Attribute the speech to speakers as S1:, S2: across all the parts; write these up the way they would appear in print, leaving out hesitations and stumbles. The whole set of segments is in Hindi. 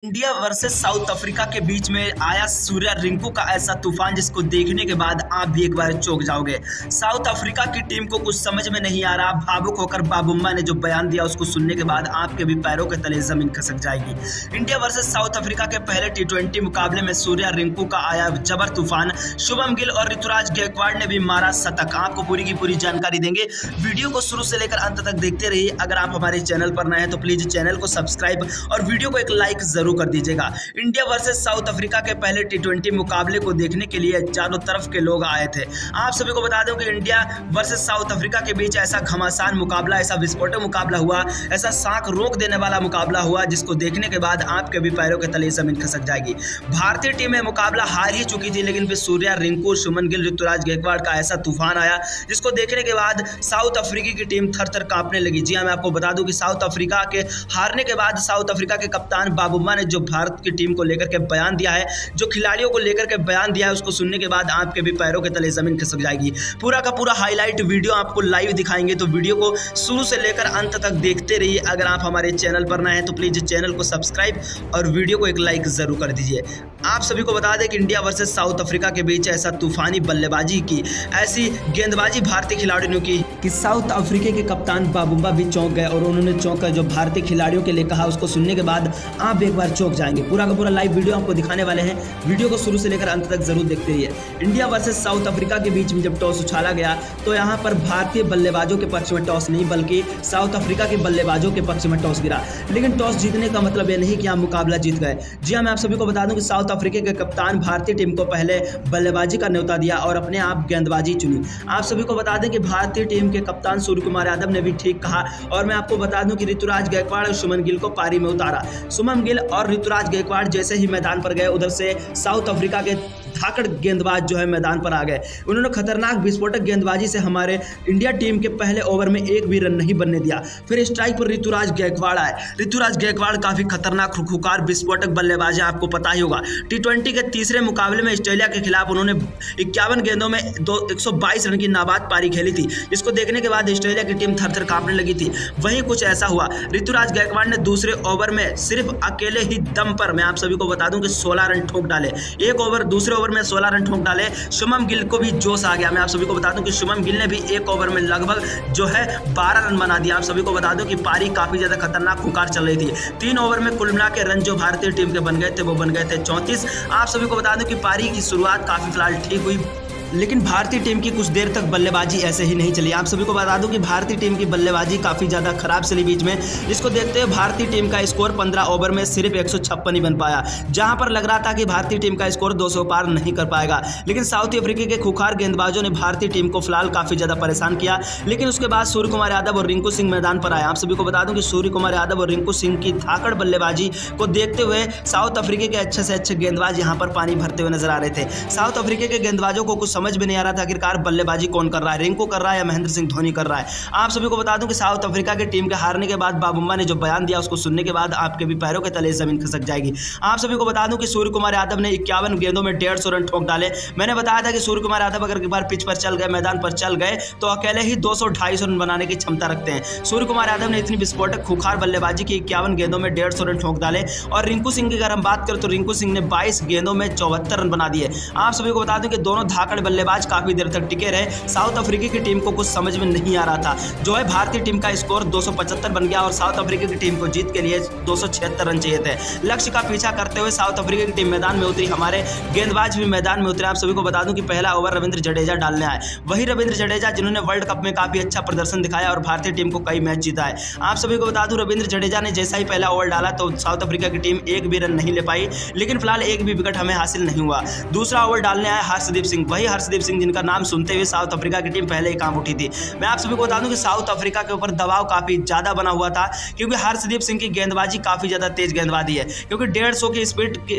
S1: इंडिया वर्सेस साउथ अफ्रीका के बीच में आया सूर्या रिंकू का ऐसा तूफान जिसको देखने के बाद आप भी एक बार चौंक जाओगे। साउथ अफ्रीका की टीम को कुछ समझ में नहीं आ रहा। भावुक होकर बाबुम्मा ने जो बयान दिया उसको सुनने के बाद आपके भी पैरों के तले जमीन खसक जाएगी। इंडिया वर्सेस साउथ अफ्रीका के पहले T20 मुकाबले में सूर्या रिंकू का आया जबर तूफान। शुभम गिल और ऋतुराज गायकवाड़ ने भी मारा शतक। आपको पूरी की पूरी जानकारी देंगे। वीडियो को शुरू से लेकर अंत तक देखते रहिए। अगर आप हमारे चैनल पर नए हैं तो प्लीज चैनल को सब्सक्राइब और वीडियो को एक लाइक जरूर कर दीजिएगा। इंडिया वर्सेस साउथ अफ्रीका के पहले T20 मुकाबले को देखने के लिए चारों तरफ के लोग आए थे। आप सभी को बता दूं कि इंडिया वर्सेस साउथ अफ्रीका के बीच ऐसा घमासान मुकाबला, ऐसा विस्फोटक मुकाबला हुआ, ऐसा शाख रोक देने वाला मुकाबला हुआ जिसको देखने के बाद आपके भी पैरों के तले जमीन खसक जाएगी। भारतीय टीम में मुकाबला हार ही चुकी थी, लेकिन फिर सूर्या रिंकू, शुभमन गिल, ऋतुराज गायकवाड़ का ऐसा तूफान आया जिसको देखने के बाद साउथ अफ्रीका की टीम थर थर कांपने लगी। जी हाँ, मैं आपको बता दूं कि साउथ अफ्रीका के हारने के बाद साउथ अफ्रीका के कप्तान बाबुम्मा ने जो भारत की टीम को लेकर के बयान दिया है, जो खिलाड़ियों को लेकर के बयान दिया है, उसको सुनने के बाद आपके भी पैरों के तले जमीन खिसक जाएगी। पूरा का पूरा हाईलाइट वीडियो आपको लाइव दिखाएंगे, तो वीडियो को शुरू से लेकर अंत तक देखते रहिए। अगर आप हमारे चैनल पर नए हैं तो प्लीज चैनल को सब्सक्राइब और वीडियो को एक लाइक जरूर कर दीजिए। आप सभी को बता दें कि इंडिया वर्सेस साउथ अफ्रीका के बीच ऐसा तूफानी बल्लेबाजी की, ऐसी गेंदबाजी भारतीय खिलाड़ियों ने की कि साउथ अफ्रीका के कप्तान बाबुम्मा भी चौंक गए और उन्होंने चौंक कर जो भारतीय खिलाड़ियों के लिए कहा उसको सुनने के बाद आप एक बार चौंक जाएंगे। पूरा का पूरा लाइव वीडियो आपको दिखाने वाले हैं। वीडियो को शुरू से लेकर अंत तक जरूर देखते रहिए। इंडिया वर्सेस साउथ अफ्रीका के बीच में जब टॉस उछाला गया तो यहाँ पर भारतीय बल्लेबाजों के पक्ष में टॉस नहीं बल्कि साउथ अफ्रीका के बल्लेबाजों के पक्ष में टॉस गिरा। लेकिन टॉस जीतने का मतलब यह नहीं कि आप मुकाबला जीत गए। जी हाँ, मैं आप सभी को बता दूं कि साउथ अफ्रीका के कप्तान भारतीय टीम को पहले बल्लेबाजी का न्योता दिया और अपने आप गेंदबाजी चुनी। आप सभी को बता दें कि भारतीय टीम के कप्तान सूर्य कुमार यादव ने भी ठीक कहा और मैं आपको बता दूं कि ऋतुराज गायकवाड़ और शुभमन गिल को पारी में उतारा। शुभमन गिल और ऋतुराज गायकवाड़ जैसे ही मैदान पर गए, उधर से साउथ अफ्रीका के धाकड़ गेंदबाज जो है मैदान पर आ गए। उन्होंने खतरनाक विस्फोटक गेंदबाजी से हमारे इंडिया टीम के पहले ओवर में एक भी रन नहीं बनने दिया। फिर स्ट्राइक पर ऋतुराज गायकवाड़ आए। ऋतुराज गायकवाड़ काफी खतरनाक खुखार विस्फोटक बल्लेबाज है, आपको पता ही होगा। T20 के तीसरे मुकाबले में ऑस्ट्रेलिया के खिलाफ उन्होंने 51 गेंदों में 122 रन की नाबाद पारी खेली थी, जिसको देखने के बाद ऑस्ट्रेलिया की टीम थर थर कांपने लगी थी। वहीं कुछ ऐसा हुआ, ऋतुराज गायकवाड़ ने दूसरे ओवर में सिर्फ अकेले ही दम पर, मैं आप सभी को बता दूं कि 16 रन ठोक डाले। दूसरे ओवर में 16 रन ठोक डाले। शुभम गिल को भी जोश आ गया। मैं आप सभी को बता दूं कि शुभम गिल ने भी एक ओवर में लगभग जो है 12 रन बना दिया। आप सभी को बता दूं कि पारी काफी ज्यादा खतरनाक खुकार चल रही थी। 3 ओवर में कुल मिला के रन जो भारतीय टीम के बन गए थे वो बन गए थे 34। आप सभी को बता दूं कि पारी की शुरुआत काफी फिलहाल ठीक हुई, लेकिन भारतीय टीम की कुछ देर तक बल्लेबाजी ऐसे ही नहीं चली। आप सभी को बता दूं कि भारतीय टीम की बल्लेबाजी काफ़ी ज़्यादा खराब चली बीच में, जिसको देखते हुए भारतीय टीम का स्कोर 15 ओवर में सिर्फ 156 ही बन पाया। जहां पर लग रहा था कि भारतीय टीम का स्कोर 200 पार नहीं कर पाएगा, लेकिन साउथ अफ्रीका के खुखार गेंदबाजों ने भारतीय टीम को फिलहाल काफ़ी ज़्यादा परेशान किया। लेकिन उसके बाद सूर्य कुमार यादव और रिंकू सिंह मैदान पर आए। आप सभी को बता दूं कि सूर्य कुमार यादव और रिंकू सिंह की धाकड़ बल्लेबाजी को देखते हुए साउथ अफ्रीका के अच्छे से अच्छे गेंदबाज यहाँ पर पानी भरते हुए नजर आ रहे थे। साउथ अफ्रीका के गेंदबाजों को कुछ समझ में नहीं आ रहा था बल्लेबाजी कौन कर रहा है, रिंकू कर रहा है या महेंद्र सिंह धोनी कर रहा है। आप सभी को बता दूं कि साउथ अफ्रीका की टीम के हारने के बाद बाबुम्मा ने जो बयान दिया उसको सुनने के बाद आपके भी पैरों के तले जमीन खसक जाएगी। आप सभी को बता दूं कि सूर्य कुमार यादव ने 51 गेंदों में 150 रन ठोक डाले। मैंने बताया था कि सूर्य कुमार यादव अगर एक बार पिच पर चल गए, मैदान पर चल गए तो अकेले ही 200-250 रन बनाने की क्षमता रखते हैं। सूर्य कुमार यादव ने इतनी विस्फोटक खुखार बल्लेबाजी की, 51 गेंदों में 150 रन ठोक डाले। और रिंकू सिंह की अगर हम बात करें तो रिंकू सिंह ने 22 गेंदों में 74 रन बना दिए। आप सभी को बता दूं कि दोनों धाकड़ बल्लेबाज काफी देर तक टिके रहे। साउथ अफ्रीका की टीम को कुछ समझ में नहीं आ रहा था। जो है भारतीय टीम का स्कोर 275 बन गया और साउथ अफ्रीका की टीम को जीत के लिए 276 रन चाहिए थे। लक्ष्य का पीछा करते हुए साउथ अफ्रीका की टीम मैदान में उतरी, हमारे गेंदबाज भी मैदान में उतरे। आप सभी को बता दूं कि पहला ओवर रविंद्र जडेजा डालने आए। वही रविंद्र जडेजा जिन्होंने वर्ल्ड कप में काफी अच्छा प्रदर्शन दिखाया और भारतीय टीम को कई मैच जीता है। आप सभी को बता दूं रविंद्र जडेजा ने जैसा ही पहला ओवर डाला तो साउथ अफ्रीका की टीम एक भी रन नहीं ले पाई, लेकिन फिलहाल एक भी विकेट हमें हासिल नहीं हुआ। दूसरा ओवर डालने आए हर्षदीप सिंह। वही हर्षदीप सिंह जिनका नाम सुनते हुए साउथ अफ्रीका की टीम पहले ही कांप उठी थी। मैं आप सभी को बता दूं कि साउथ अफ्रीका के ऊपर दबाव काफी ज्यादा बना हुआ था, क्योंकि हर्षदीप सिंह की गेंदबाजी काफी ज्यादा तेज गेंदबाजी है, क्योंकि 150 की स्पीड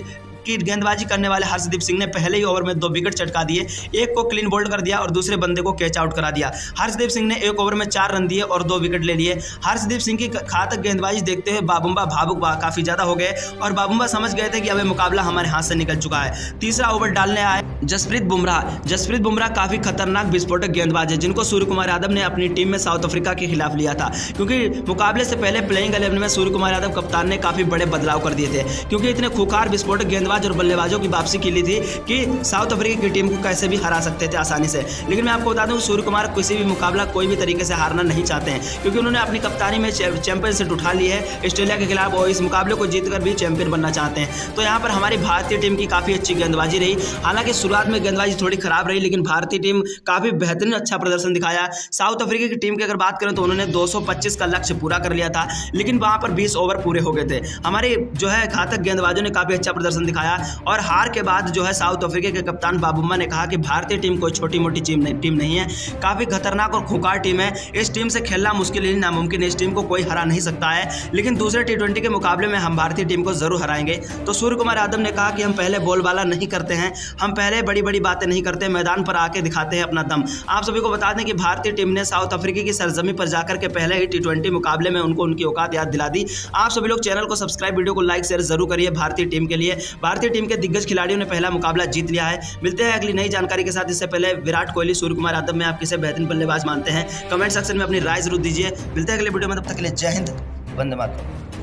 S1: कि गेंदबाजी करने वाले हर्षदीप सिंह ने पहले ही ओवर में 2 विकेट चटका दिए, एक को क्लीन बोल्ड कर दिया और दूसरे बंदे को कैच आउट करा दिया। हर्षदीप सिंह ने 1 ओवर में 4 रन दिए और 2 विकेट ले लिए। हर्षदीप सिंह की घातक गेंदबाजी देखते हुए बाबुम्बा भावुक काफी ज्यादा हो गए और बाबुम्बा समझ गए थे कि अब मुकाबला हमारे हाथ से निकल चुका है। तीसरा ओवर डालने आए जसप्रीत बुमराह काफी खतरनाक विस्फोटक गेंदबाज है, जिनको सूर्य कुमार यादव ने अपनी टीम में साउथ अफ्रीका के खिलाफ लिया था, क्योंकि मुकाबले से पहले प्लेइंग 11 में सूर्य कुमार यादव कप्तान ने काफी बड़े बदलाव कर दिए थे, क्योंकि इतने खुखार विस्फोटक गेंदबाज और बल्लेबाजों की वापसी की ली थी कि साउथ अफ्रीका की टीम को कैसे भी हरा सकते थे आसानी से। लेकिन मैं आपको बता दूं सूर्य कुमार किसी भी मुकाबला कोई भी तरीके से हारना नहीं चाहते हैं, क्योंकि उन्होंने अपनी कप्तानी में चैंपियनशिप उठा ली है ऑस्ट्रेलिया के खिलाफ और इस मुकाबले को जीतकर भी चैंपियन बनना चाहते हैं। तो यहाँ पर हमारी भारतीय टीम की काफी अच्छी गेंदबाजी रही। हालांकि शुरुआत में गेंदबाजी थोड़ी खराब रही, लेकिन भारतीय टीम काफी बेहतरीन अच्छा प्रदर्शन दिखाया। साउथ अफ्रीका की टीम की अगर बात करें तो उन्होंने 225 का लक्ष्य पूरा कर लिया था, लेकिन वहां पर 20 ओवर पूरे हो गए थे। हमारे जो है घातक गेंदबाजों ने काफी अच्छा प्रदर्शन दिखाया और हार के बाद जो है साउथ अफ्रीका के कप्तान बाबुम्मा ने कहा कि भारतीय टीम कोई छोटी मोटी टीम नहीं है, काफी खतरनाक और खुंखार टीम है, इस टीम से खेलना मुश्किल ही नामुमकिन है, इस टीम को कोई हरा नहीं सकता है, लेकिन दूसरे T20 के मुकाबले में हम भारतीय टीम को जरूर हराएंगे। तो सूर्य कुमार यादव ने कहा कि हम पहले बोलबाला नहीं करते हैं, हम पहले बड़ी बड़ी बातें नहीं करते, मैदान पर आके दिखाते हैं अपना दम। आप सभी को बता दें कि भारतीय टीम ने साउथ अफ्रीका की सरजमी पर जाकर के पहले ही T20 मुकाबले में उनको उनकी औकात याद दिला दी। आप सभी लोग चैनल को सब्सक्राइब, वीडियो को लाइक शेयर जरूर करिए भारतीय टीम के लिए। भारतीय टीम के दिग्गज खिलाड़ियों ने पहला मुकाबला जीत लिया है। मिलते हैं अगली नई जानकारी के साथ। इससे पहले विराट कोहली, सूर्य कुमार यादव में आप किसे बेहतरीन बल्लेबाज मानते हैं, कमेंट सेक्शन में अपनी राय जरूर दीजिए। मिलते हैं अगले वीडियो में, तब तक के लिए जय हिंद, वंदे मातरम।